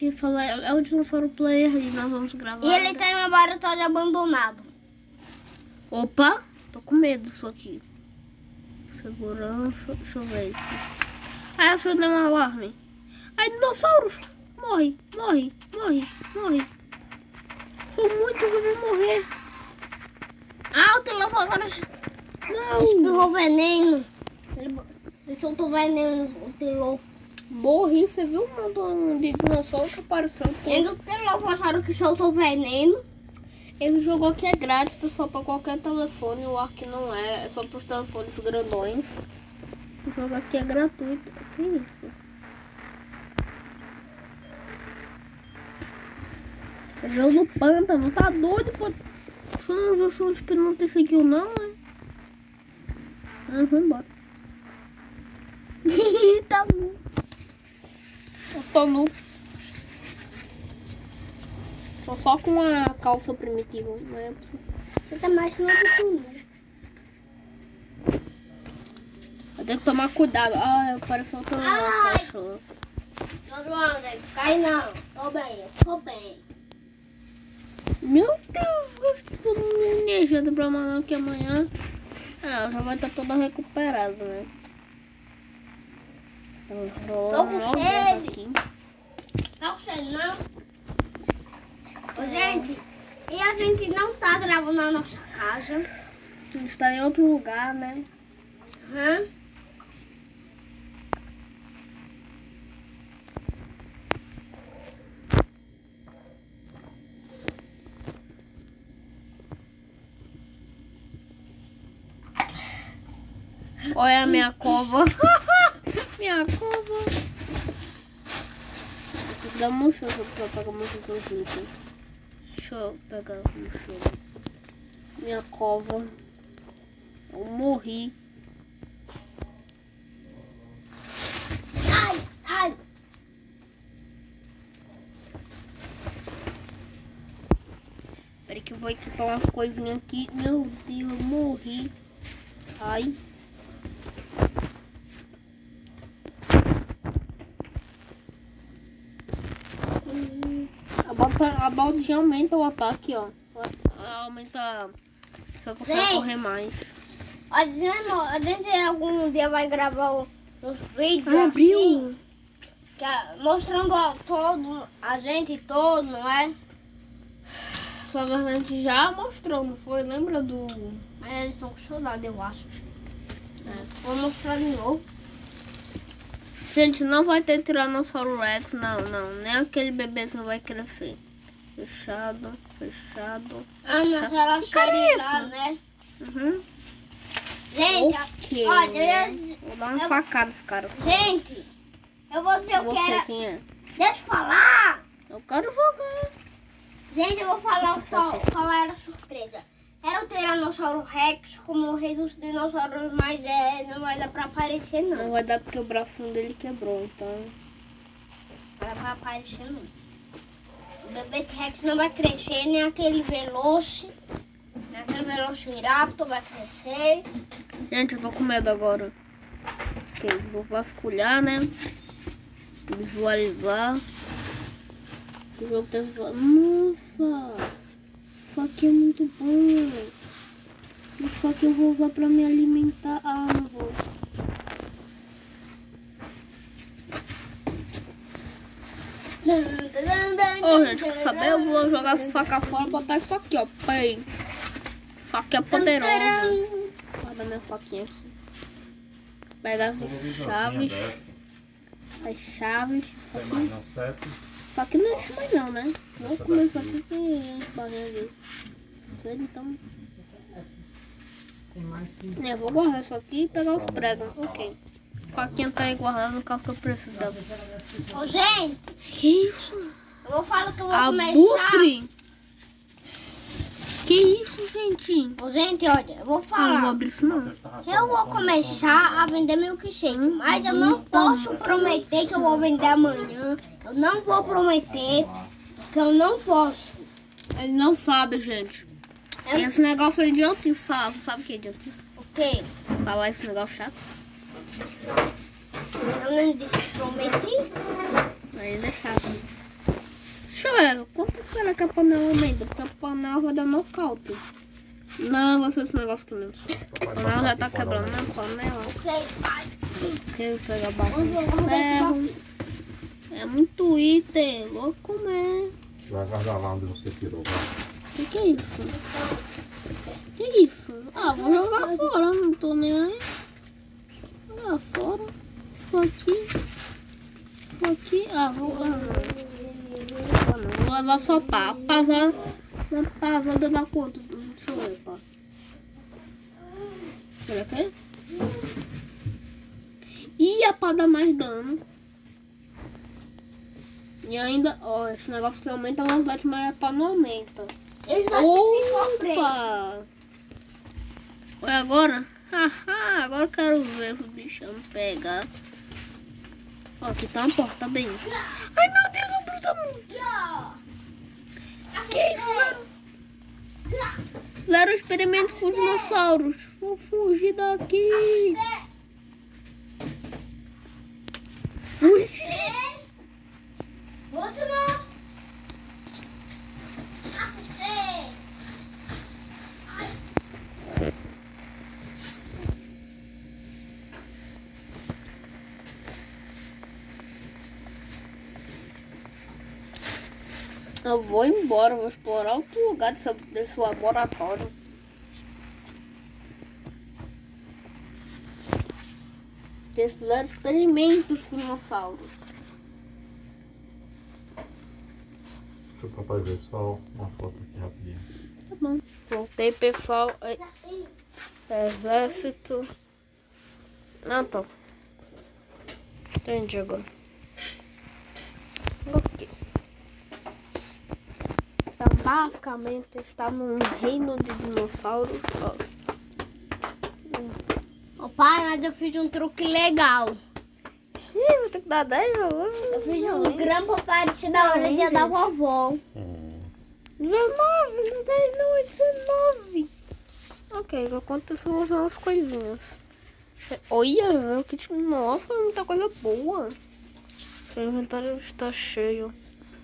Que fala, é o Dinossauro Player e nós vamos gravar. E ele tem um laboratório abandonado. Opa, tô com medo disso aqui. Segurança, deixa eu ver isso. Ah, eu dei um alarme. Ai, dinossauros! Morre, morre, morre, morre. São muitos, eu vou morrer. Ah, o Tilofogoro Não! espirrou veneno. Ele soltou veneno, o Tilofo. Morri, você viu um montão de dinossauro que apareceu? E o Tilofogoro que soltou veneno. Ele jogou que é grátis, pessoal, para qualquer telefone. O Ark não é só para os telefones grandões. O jogo aqui é gratuito. O que é isso? Deus do pântano, tá doido, pô? Você não viu som de não seguiu não, né? Ah, vou embora. Tá bom. Eu tô nu. Tô só com a calça primitiva, mas eu preciso. Você tá mais novo que eu. Eu tenho que tomar cuidado. Ah, apareceu outra cachorro. Todo mundo, cai não. Tô bem, tô bem. Meu Deus, eu tô planejando pra amanhã, que amanhã ela já vai estar toda recuperada, né? Tô com sede. Tá com sede, não? Ô, gente, e a gente não tá gravando na nossa casa. A gente tá em outro lugar, né? Hã? Olha a minha cova. Minha cova. Dá uma mochila pra pegar uma mochila junto. Deixa eu pegar a mochila. Minha cova. Eu morri. Ai, ai. Peraí que eu vou equipar umas coisinhas aqui. Meu Deus, eu morri. Ai. A baldinha aumenta o ataque, ó. Aumenta. Só consegue Sim. correr mais. A gente algum dia vai gravar uns vídeos Abriu. assim, mostrando a gente todo, não é? Só que a gente já mostrou, não foi? Lembra do. Mas eles estão com saudade, eu acho. Vou mostrar de novo. Gente, não vai ter Tiranossauro Rex, não. Nem aquele bebezinho vai crescer. Fechado, fechado. Ah, naquela série lá, né? Uhum. Gente, Ok. olha, Vou dar uma facada nesse cara. gente, eu vou dizer o que Você era. quem é? Deixa eu falar. Eu quero jogar. Gente, eu vou falar qual era a surpresa. Era o Tiranossauro Rex como o rei dos dinossauros, mas não vai dar pra aparecer, não. Não vai dar porque o bracinho dele quebrou, então. Não vai pra aparecer, não. O bebê Rex não vai crescer, nem aquele Veloci. Nem aquele Velociraptor vai crescer. Gente, eu tô com medo agora. Ok, vou vasculhar, né? Visualizar. Esse jogo tá... Nossa! Isso aqui é muito bom. Isso aqui eu vou usar pra me alimentar. Ah, não vou. Ô, gente, quer saber? Eu vou jogar essa faca fora e botar isso aqui, ó. Pem. Isso aqui é poderoso. Guarda minha faquinha aqui. Pegar essas chaves. As chaves. Isso aqui não enche mais não, né? Vou comer isso aqui que enche barriga ali. Sério, então. Eu vou guardar isso aqui e pegar os pregos. Ok. Faquinha tá aí guardada no caso que eu preciso dela. Ô, gente, Que isso? eu vou falar que eu vou começar. Abutre! Que isso, gente? Ô, gente, olha, eu vou Ah, falar. não vou abrir isso não. Eu vou começar a vender milkshake, mas eu não posso prometer que eu vou vender amanhã. Eu não vou prometer, porque eu não posso. Ele não sabe, gente. Esse negócio é idiotice, sabe o que é idiotice? O quê? Falar esse negócio chato. Eu não disse que prometi. Aí ele é chato. Deixa eu ver, quanto será que a panela aumenta? Porque a panela vai dar nocaute. Não, vai ser esse negócio aqui mesmo. A panela já tá quebrando, né? A panela. Sei, pai. Quero pegar bastante ferro. É muito item, vou comer. Você vai guardar lá onde você tirou, vai. Que é isso? Que é isso? Ah, vou jogar fora, não tô nem aí. Jogar fora. Isso aqui, vou vou levar só pá. Uma pavada da conta. Deixa eu ver, pá. Será que é? Ia pra dar mais dano. E ainda, ó, esse negócio que aumenta a velocidade, mas a pá não aumenta. Eu já ficou preso. Opa! Olha agora? Haha, agora eu quero ver se o bichão pegar. Ó, aqui tá uma porta bem. Ai meu Deus, não bruta muito. Que isso? Fizeram experimentos com dinossauros. Vou fugir daqui. Fugir. Último. Acertei. Eu vou embora, vou explorar outro lugar desse laboratório. Eles fizeram experimentos com dinossauros. Deixa o papai ver só uma foto aqui rapidinho. Tá bom. Voltei, pessoal. Exército. Não, tô. Entendi agora. Ok. Então, basicamente, está num reino de dinossauros. Ô pai, mas eu fiz um truque legal. Ih, vou ter que dar 10, Eu fiz um grampo parecido da orelha da vovó. 19, não 10 não, é 19. Ok, enquanto isso eu vou ver umas coisinhas. Olha, velho, que tipo, nossa, foi muita coisa boa. Seu inventário está cheio.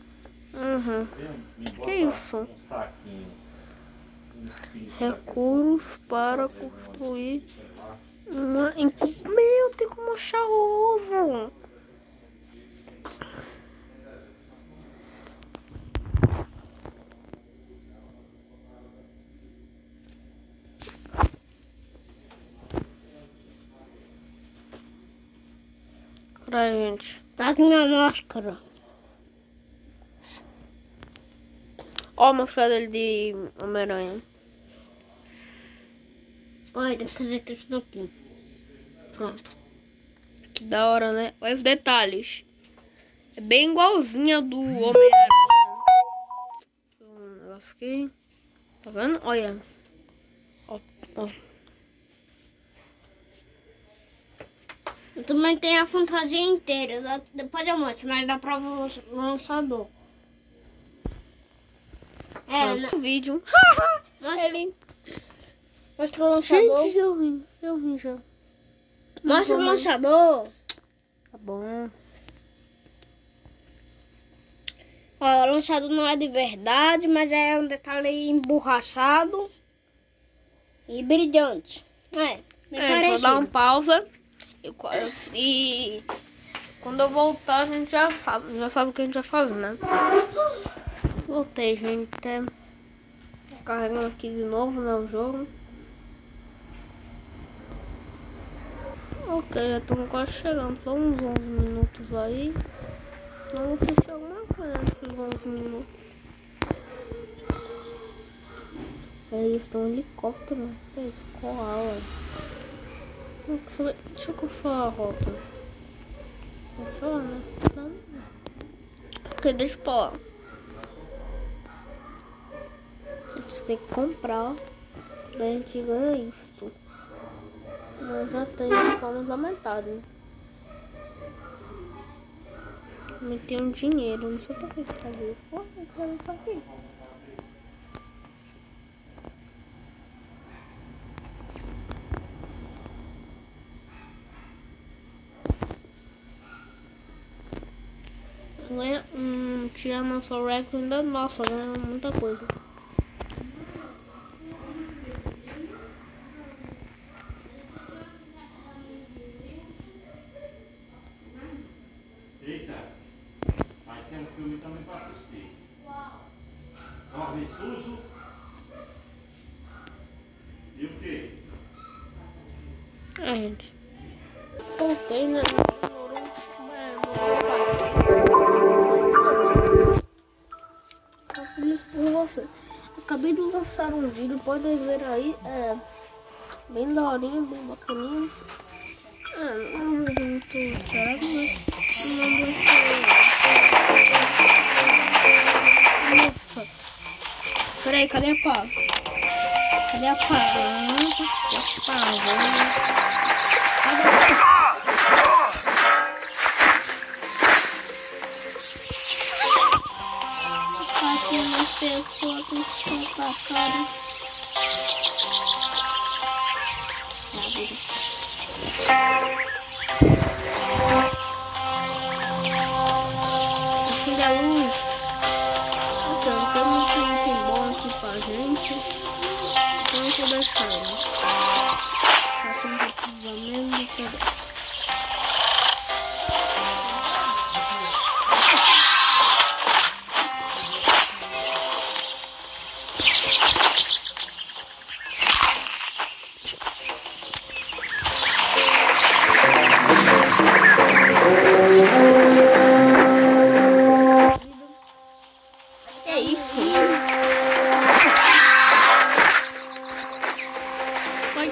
Que isso? Um saquinho. Recursos para construir uma... Meu, tem como achar ovo. Pra gente. Tá aqui minha máscara. Ó a máscara dele de Homem-Aranha. Olha, tem que fazer isso daqui. Pronto. Que da hora, né? Olha os detalhes. É bem igualzinha do Homem-Aranha. Deixa eu ver um negócio aqui. Tá vendo? Olha. Ó. Eu também tenho a fantasia inteira. Depois eu mostro, mas dá pra lançador. No vídeo. Ele... Mostra o lançador. Gente, deu ruim já. Mostra o lançador. Tá bom. Ó, o lançador não é de verdade, mas é um detalhe emborrachado e brilhante. Vou dar uma pausa. E quando eu voltar, a gente já sabe o que a gente vai fazer, né? Voltei, gente. Carregando aqui de novo, né, o jogo. Ok, já estamos quase chegando. Só uns 11 minutos aí. Não vou fechar alguma coisa nesses 11 minutos. É isso, tem um helicóptero. É isso, koala. Deixa eu coçar a rota. Coçar, né? Não. Ok, deixa pra lá. A gente tem que comprar. Daí a gente ganha isso. Eu já tenho pelo menos a metade. Também tenho um dinheiro. Não sei pra que fazer isso. Vou fazer isso aqui. Ganha Tiranossauro Rex ainda, nossa, né? Muita coisa. Eita, mas tem um filme também para assistir. Dorme sujo? E o quê? Gente. Voltei, né? Isso por você. Acabei de lançar um vídeo, podem ver aí. É bem daorinha, bem bacaninha. Não é muito caro, mas não vai ser. Nossa. Peraí, cadê a pá? Cadê a pá? Cadê a pá? Uma pessoa com sua cara. Acende a luz. Então, temos um item bom aqui pra gente. Então eu vou deixar ele. Só que não precisa mesmo. É isso. Foi.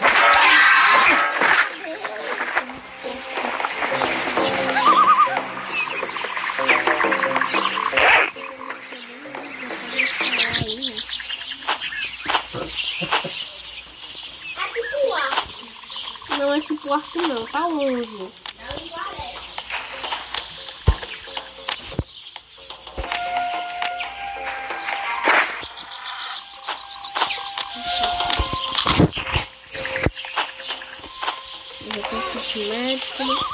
Não é tipo arco não, tá longe. Recursos médicos.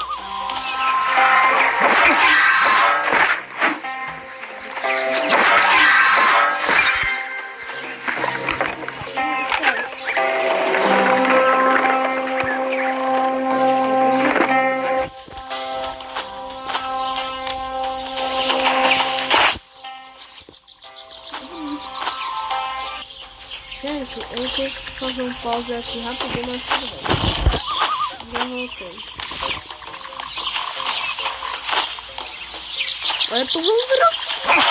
Gente, eu tenho que fazer um pause aqui rapidinho, mas tudo bem. Já voltei. Olha, tu vamos virar.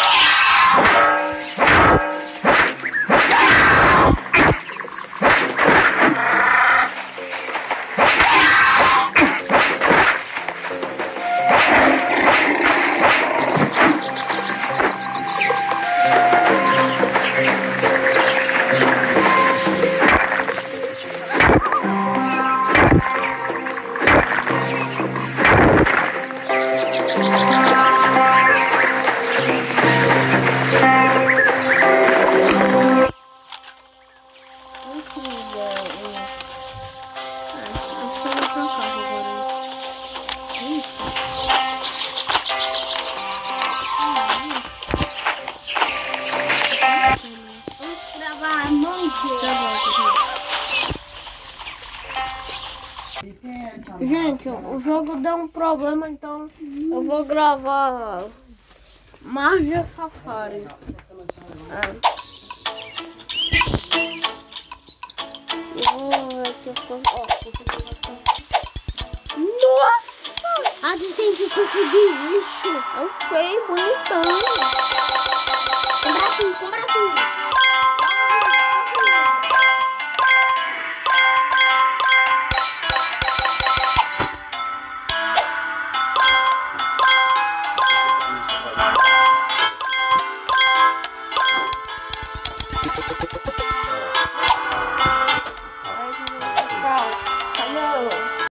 Gente, o jogo deu um problema, então eu vou gravar Marja Safari. Eu vou ver aqui as coisas. Nossa! Ah, tu tem que conseguir isso. Eu sei, bonitão. Compra tudo, compra tudo.